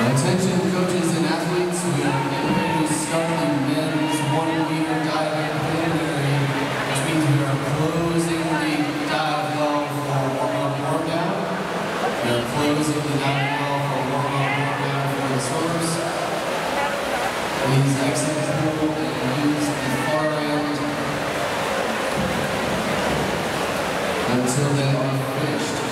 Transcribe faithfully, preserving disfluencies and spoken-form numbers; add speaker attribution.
Speaker 1: Attention coaches and athletes, we are getting ready to start the men's one meter dive preliminary, which means we are closing the dive well for warm-up warm down. We are closing the dive well for warm-up warm down for the swimmers. Please exit the pool and use the far end until they are finished.